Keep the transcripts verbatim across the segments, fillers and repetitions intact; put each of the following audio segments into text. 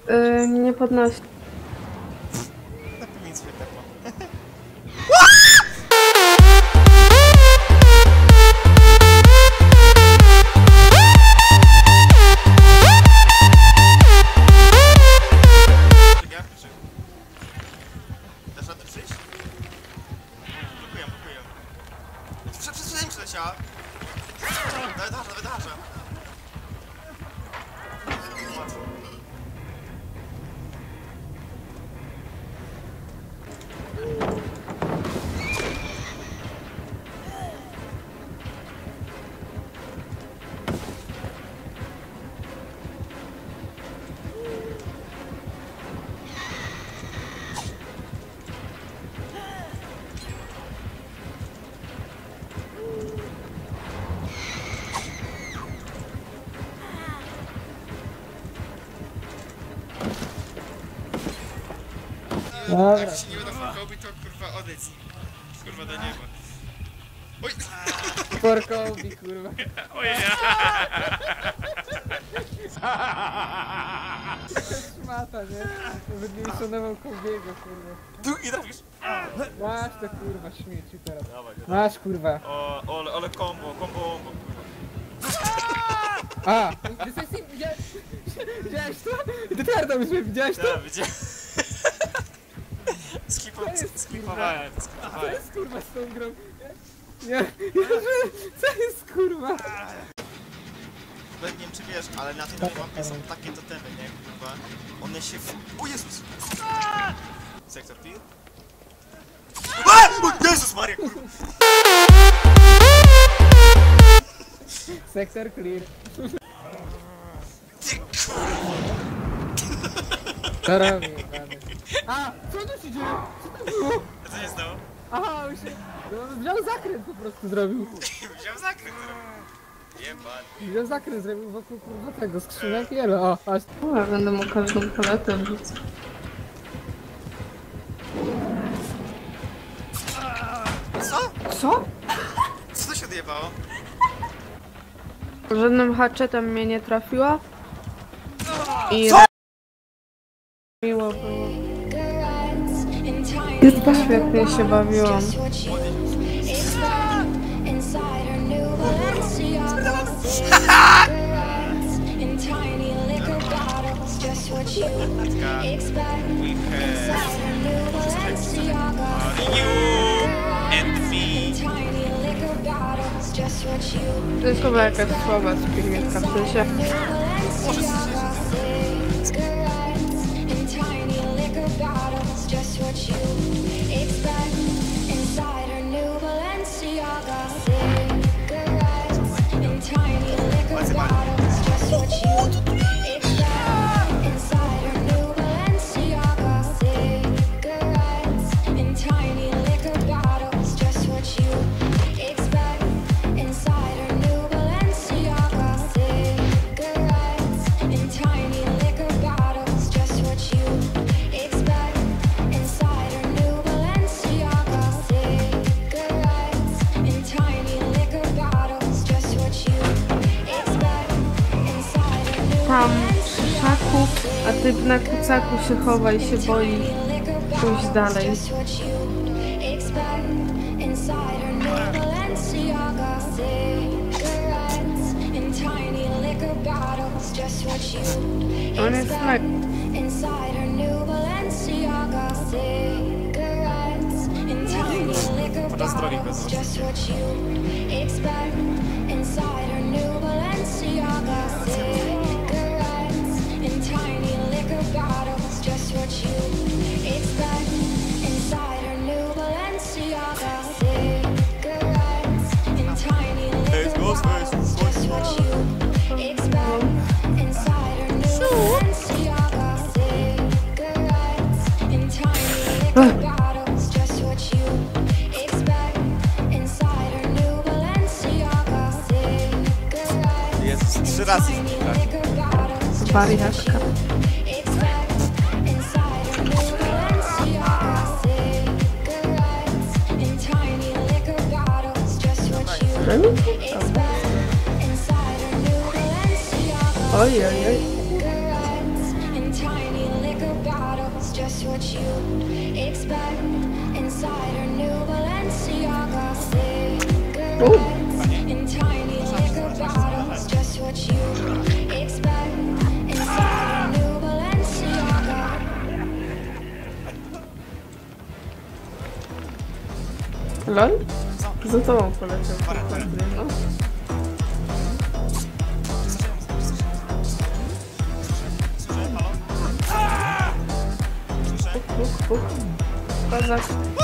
Yy, nie podnosi. Napij mi swoje termo. Dasz radę przyjść? Blokuję, blokuję. Przez przestrzeń przeleciała. Wydarza, wydarza. Łatwo. Dobra. Jak się nie uda Forkowi, to kurwa odejdź. Kurwa do nieba. Oj! Porkowi, kurwa. Ojej! Szmata, nie? Nawet nie uszanował Kobiego, kurwa. Drugi trafisz! Masz to, kurwa, śmieci teraz. Dawaj, Masz, kurwa. O, ale, ale combo, combo, combo, kurwa. A! Jesteś sim... Widziałeś... Widziałeś to? Ty twardo byś widziałeś to? Ja widziałem. Skipo, skipowałem, Co skipowałem. jest, kurwa, z tą grą? Nie, Jezu, co jest, kurwa? Nie wiem czy wiesz, ale na tej nowej mapie są takie totemy, nie kurwa. One się w... O Jezus! Sektor P? O Jezus Maria, kurwa! Sektor clear. Ty kurwa! Co robi, panie? A! Co tu się dzieje? Co to było? Co się stało? Aha, on się... No, wziął zakręt po prostu zrobił. Wziąłem zakręt, jebany. Wziął zakręt zrobił wokół, kurwa, tego skrzynek i elo. O, aż... O, ja będę mu każdą paletę wrzucać. Co? Co? Co to się odjebało? Żadnym haczetem mnie nie trafiła. I... Co? Miło było. Świetnie się bawiłam. To jest chyba jakaś słaba spirmitka w sensie. Tam przy szaku, a typ na kucaku się chowa i się boi pójść dalej. On jest tak. Podczas drogi bez Jezus, trzy razy. Wariatka. Oj, oj, oj. what you expect inside her new Balenciaga cigarettes in tiny liquor bottles. Just what you expect inside her new Balenciaga. Lol? Za tobą poleciał. No. Słyszę, halo? Słyszę? Puk, puk. Kozak.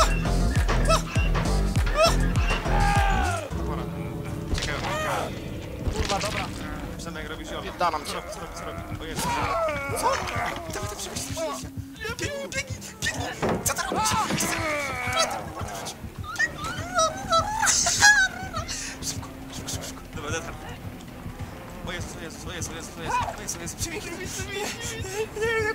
Dobra. Czekaj, kurwa, dobra. Przemek, robisz ją. Dalam cię. Co robi, co robi, co robi? O Jezu. Co? Dawaj, to przebiegł, biegnij, biegnij, biegnij. Co ty robisz? Szybko, szybko, szybko, szybko. Dobra, detar. O Jezus, o Jezus, o Jezus, o Jezus, o Jezus, o Jezus, o Jezus. Przebiegł, przebiegł, przebiegł.